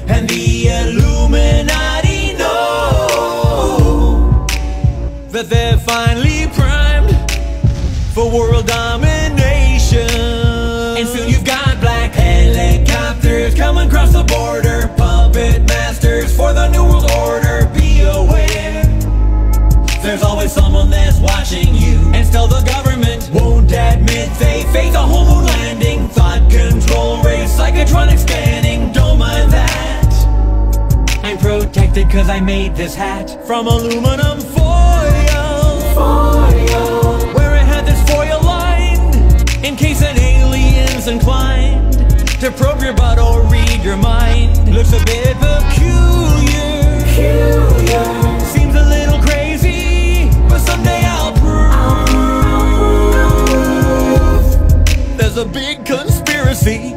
and the Illuminati know that they're finally primed for world domination. And soon you've got black helicopters coming across the border, puppet masters for the new world order. Be aware, there's always someone that's watching you, and still the government won't admit they faked a whole moon landing. Thought control race, psychotronic scanning, don't mind that. I'm protected cause I made this hat from aluminum foil, where it had this foil lined in case an alien's inclined to probe your butt or read your mind. Looks a bit peculiar, seems a little crazy, but someday I'll prove there's a big conspiracy